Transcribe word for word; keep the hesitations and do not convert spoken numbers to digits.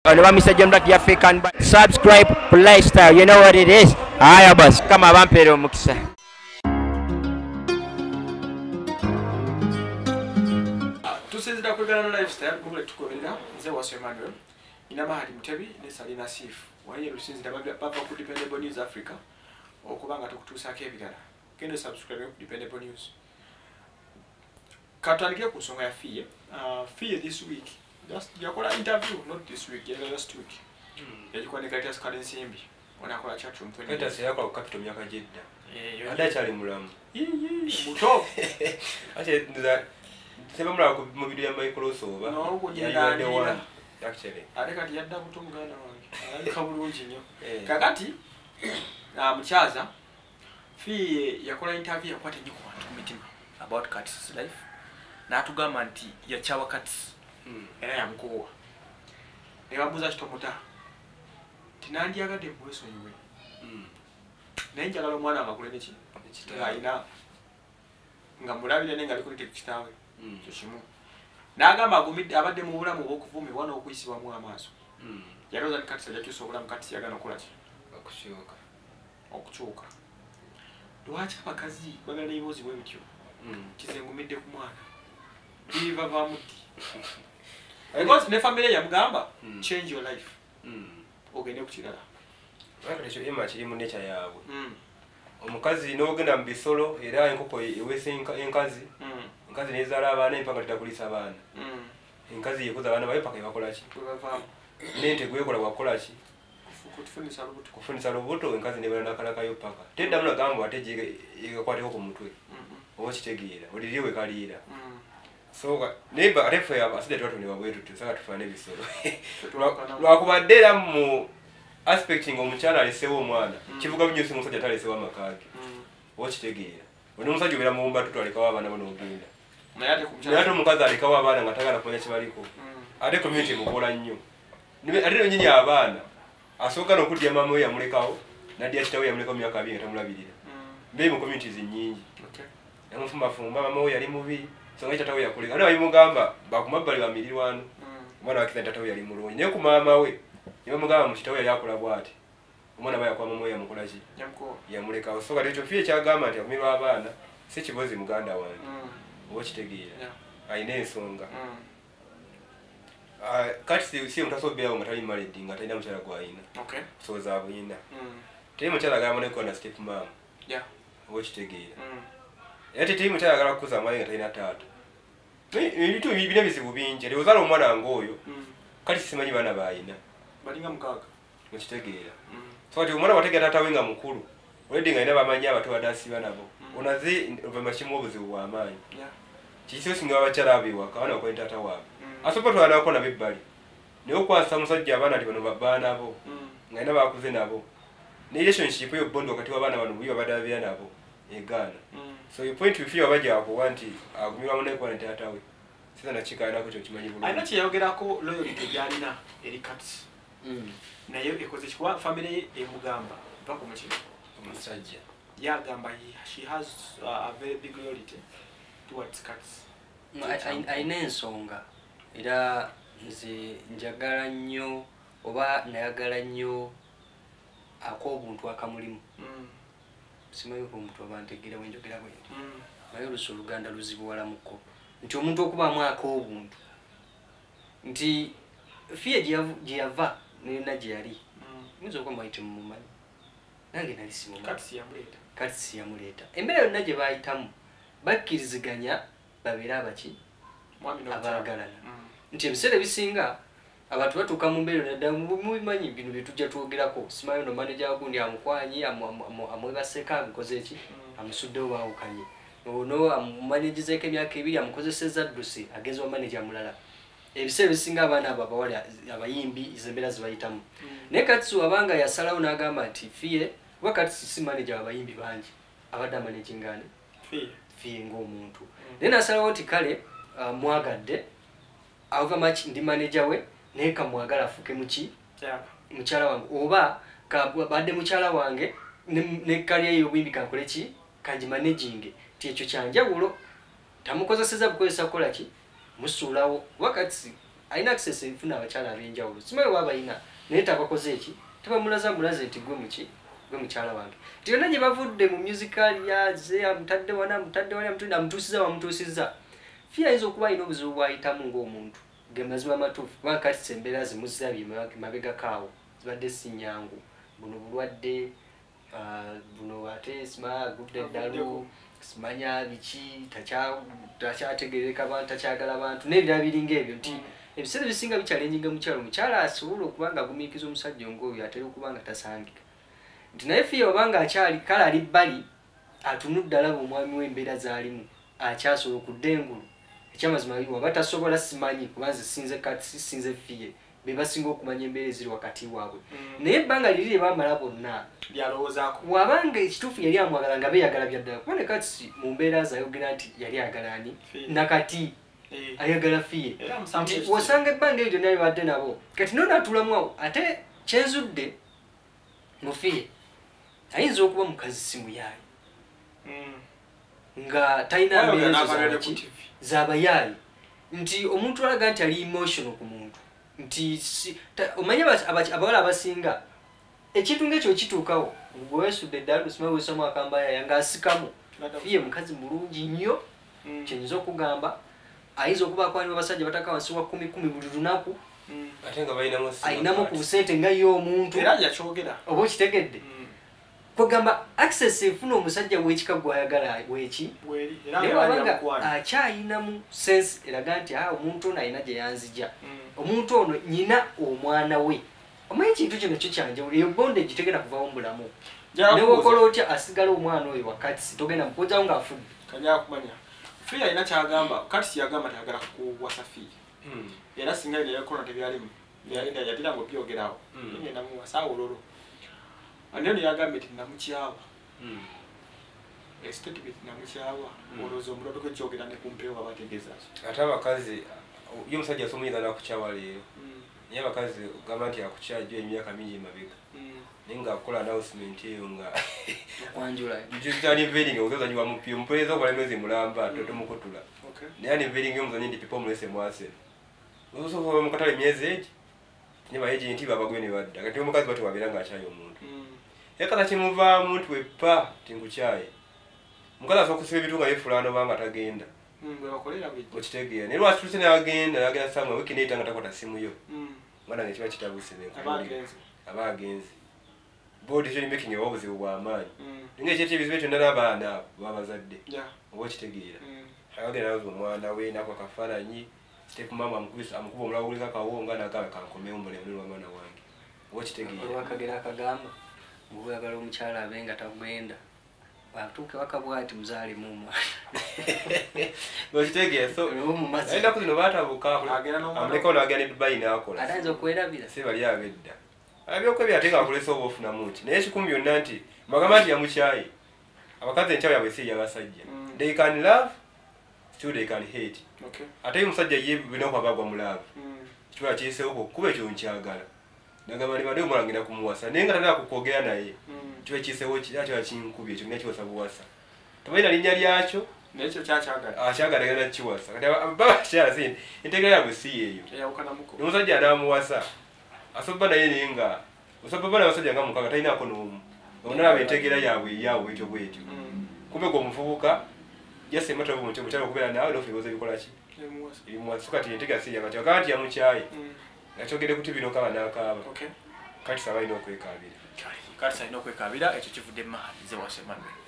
Never miss a gem that you can subscribe for lifestyle. You know what it is. Hiya, boss. Come on, Vampiro Muksa. To say that we're going to lifestyle, Google to go in there. There was Emmanuel. In a Mahadi Mutebi, in Salina Sif. One year since the Papa could depend upon News Africa or Kubanga to Sake Vigara. Can you subscribe to Dependable News? Katanikia kusonga fee. Uh, fee this week. Just yakola interview, not this week, yeah, last week. Yalikuwa ni Kaitas currency mbi. Wanakola chat room twenty. Kaitas yako capital myaka jidda. Eh, ada chali mulamu. Yee yee, muto. Acha nda sema mula ku mu video ya Microsoft. No, uko nyina ndira. Actually. Ade kati yadda kutungana wange. Ali kabulunji nyo. Kakati na mchaza fee yakola interview yakwate nyiko watu mitima about Cuts life. Na atugamba nti ya chawa Cuts. Era ya mkoa. Ne babuza kitomuta. Tinandi agade mweso yiwe. Mm. Naye njagala omwana amakule neki? Ekitala ina. Nga mulabire nenga aliko lite kitawe. Mm. Kyoshimu. Nagamba agumidde abadde mu bulamu bw'okuvumibwa n'okuyisibwamu amaaso. Mm. Yaloza Cuts ajja kyusa obulamu Cuts yagana okola ki? Okukyuka. Okukyuka. Lwaki abakazi bagala ebibuuzi bwe bityo? Mm. Kize ngumidde ku mwana. Biva bamuti. Because ne family ya mugamba mm. change your life. Mm. Ogende kukirala. Bakalecho ema kiri mu nature yawe. Mm. Omukazi n'ogenda mu bisolo era enkoko ewese enkazi. Mm. Enkazi nezala abaana empaka titakulisa abaana. Mm. Enkazi yekuza abaana bayo paka bakola ki? Bava. Nente gwekola wakola ki? Kufunisa lubuto. Kufunisa lubuto enkazi nebala nakalaka yo paka. Tedda muna gambo ateje egakwateko ku mutwe. Mhm. Obo kitegeera. Oliriwe kalira. Mm. So neighbor arefu ya aside twatu ni wabwetu tu saka tufane bisoro. Lwakubadera mu aspecting omukyala alisewo omwana. Kivuga bunyusi musajja talisewo amakage. Okitegeera. Ono musajja obera mu mba tutu alikawo abaana bano ogenda. Naye ku mukyala. Naye omukazi alikawo abaana nga tagala kumanya kibaliko. Ate community mukola nnyo. Nibe ate nyinyi abaana. Asooka n'okudya mama we yamulekawo. Nadia kitawe yamulekawo myaka abiri nga tamulabirira. Mbe mu communities nnyingi. Okay. Yamufumba fumba mama we yali mubi. Songa tatawe yakule. Ana bayimugamba bakumabali bamirirwano. Mwana wakiza tatawe yali mulungi. Ne ku mama we. Niba mugamba mukitawe yali akola bwati. Omwana baya kwa mama we yamukula ki? Yamko. Yamuleka osoka lecho fie kyagamba nti akumirwa abaana si kibozi muganda wange. Mm. Obo kitegeera. Yeah. Aine ensonga. Mm. Ah kati si si mutasobea ngatali married ngatalina mukyala gwayina. Okay. So za buyina. Mm. Teri mukyala gamba ne ko na step mom. Yeah. Obo kitegeera. Mm. Yati timu mukyala kukuza amayi ngatalina taata. Ebitu bibine bizibu bingi. Leozalo omwana ngoyo. Mm. Kati simanyi bana bayina. Balinga mukaga. Mukitegeera. Mm. So ati omwana wategera taata wenga mukulu. Wedi nga ina bamanyi abato badasi banabo. Mm. Onazi ova mashimu obuzibu bwa amaanyi. Yeah. Kisio singa abakyala abiwa kawana okwenta taata waabwe. Mm. Asopo twana ako na bibbali. Niyo kwasa musajja abana ati bano babana nabo. Mm. Nga ina bakuze nabo. Ne relationship yo bondo wakati wabana bano biyo badabya nabo. Egana. Mm. So you point to feel abaje akuwanti agumirwa mune kwa ntatawe. Sasa nachika nako cyo kimanyi bulu. Aina kiyagerako loyalty gyalina eri Cuts. Mm. Nayo ekoze kikuwa family emugamba mpako mukino. Omusajja. Yagamba she has uh, a very big loyalty towards Cuts. Aina ensonga era nze njagala nnyo oba nayagala nnyo ak'obuntu akamulimu. Mm. Simanyi ko omuntu abantegera wenjogera bwe. Mm. Nayo luso Luganda luzibuwala muko. Nti omuntu okubaamu ak'obuntu. Nti fie gyeyava nina gye yali. Muyinza okuba mwayite mu mumanyi. Nange nali simumanyi. Cuts yamuleeta. Cuts yamuleeta. Embeera yonna gye baayitamu bakkiriziganya babeere abaki? Abaagalana. Nti ebiseera ebisinga abantu batuuka mu mbeera nadda mubimanyi bino bye tujja twogerako. Simanyi no manager gundi amukwanyi amwebaseka amukoze eki? Amusuddewo baawukanye. Ono amumanejizeko emyaka ebiri amukozesezza ddusi agezi wa manager mulala. Ebiseera ebisinga abaana abo abawali abayimbi izo embeera zibayitamu. Naye Cuts abanga yasalawo n'agamba nti fie kuba Cuts si manager abayimbi bangi abadde amanagingane fie fie ng'omuntu. Naye n'asalawo nti kale mwagadde ava machi ndi manager we naye kamwagala afuke muki mukyala wange oba badde mukyala wange ne kaliya y'obuyimbi kankole ki kanji managing ti ekyo kyanjawulo tamukozeseza bukozesa kola ki musuulawo wakati alina access efuna abakyala ab'enjawulo simanyi oba abalina naye tabakoze eki tebamulaza mulaze nti gwe muki gwe mukyala wange nti yonna gye bavudde mu musical yaze amutadde wana amutadde wali amutudde amutuusiza wamutuusiza Fia ayinza okuba alina obuzibu bw'ayitamu ng'omuntu ge mazima matuufu kubanga kati embeera zimuzirabye mabega kaawo zibadde si nnyangu buno bulwadde buno ate simanya agudde eddalu simanya biki takyategereka bantu takyagala abantu n'ebirala biringa ebyo nti ebiseera bisinga bikyalenjinga mukyalo omukyala asobola okuba nga agumiikiza omusajja ng'oyo atera okuba nga tasangika nti naye Fia oba nga akyali kale ali bbali atunudde alaba omwami w'embeera z'alimu akyasobola okudda engulu ekyamazima biri waba tasobola simanyi kuba nze sinze kati sisinze Fia be basinga okumanya embeera eziri wakati waabwe naye ebbanga liri lye bamala bonna byalowoozaako wabanga ekituufu yali amwagala nga beeyagala byaddala kuba ne kati mu mbeera ze ayogera nti yali ayagala ani nakati ayagala Fia nti wasanga ebbanga eryo lyonna libadde nabo kati noonaatuulamu awo ate kyenzudde mu Fia ayinza okuba mukazi simuyaayi nga talina mbeera z'abayaayi nti omuntu alaga nti ali emotional ku muntu nti omanye abawala abasinga ekintu ng'ekyo kituukawo gwe weesudde eddalu simanyi weesoma akambayaya ng'asikamu Fia mukazi mulungi nnyo kyenyinza okugamba ayinza okubaako ani abasajja bataka wansi wa kumi kumi buli lunaku ate nga balinamu ayinamu ku busente nga ye omuntu era yakyogera oba okitegedde kwegamba access efuna omusajja w'ekika gw'ayagala weki naye wabanga akyayinamu sense eraga nti a omuntu ono alina gye yanzija omuntu ono nyina omwana we omanyi ekintu kino kyo kyanjawulo eyo bondage tegenda kuvaawo mu bulamu newokola otya asigala omwana oyo wakati togenda mukozawo ng'afudde kajja kumanya Fia alina kyagamba kati kyagamba tayagala kuwasa Fia era singa yakola tebyalimu yatera ngo byogerawo ngenda muwasa ololo ane ne yagamba ati namukyawa statement namukyawa olozo omulodo ko kyogera ne kumpewa bategeza ate abakazi yo musajja asomuyinza nakukyawa leero naye abakazi gamba nti akukyajjo emyaka mingi mabega naye nga akola announcement eyo nga kwanjula jitali veering ozoza nyiwa mupya omupeereza okola emyezi mulamba totomukutula naye ani veering y'omuzanyi nti pipa mulese mwase osobola mu katale emyezi egi ne baagenti babagwe ne badda kati omukazi bati wabeera ng'akyaye omuntu ekata kimuvaamu nti weppa tinkukyaye mukazi asobola okusiba ebitu nga yefulano banga tagenda okitegeera naye lwasituse nagenda nagenda samwe wiki neeyita nga takwata simu yo mwana nga kiba kitabuse aba agenzi bodi kyo making oba obuzibu bw'amaanyi ninga ekyekyo ebizibu ekyo ndala abaana abo babazadde oba okitegeera agenda nazo omwana we nako akafaananyi step mama amukuba omulawuliza kawonga nagamba kankomewo mulembe lw'amwana wange oba okitegeera akagera akagamba bw'oyagala omukyala abe nga tagenda atuuke wakabwa ati muzaale mu omwana okitegeera so ennaku zino baatabuka amulekawo n'agenda ne Dubai n'akola ate ayinza okwerabira si bali ab'edda abyokwebyera ate nga akolesa oba ofunamu nti naye ekikumi byonna nti bagamba nti yamukyaye abakazi enkyawe yabwe si ey'abasajja they can love still they can hate ate omusajja ye bina okwagagwa mu love ekibala kiyiseewo kuba ekyo nkyagala nagamba nibadde omulala ngenda kumuwasa naye nga tatera kukwogera naye kiba kiyiseewo kiba kinkubye ekyo ngenda kiwasa buwasa tobalina linnya lyakyo nekyo kyakyagala akyagala genda kiwasa kati babakyala si enteekera yabwe si yeeyo omusajja anaamuwasa asobola naye naye nga osobola abasajja nga mukaaga talinaako n'omu onalaba enteekera yaabwe eyaabwe bwetyo bwetyo kumbe gwe omuvubuka jasemata omukyala okubeera naawe nofa ebibuuzo ebikola ki ebimuwasa so kati enteekera si yakati akaba nti yamukyaye nakyogedde kuti bino kaba n'akaaba kati saba alina okwekaabira kati salina okwekaabira ekyo kivudde maani ze wasemane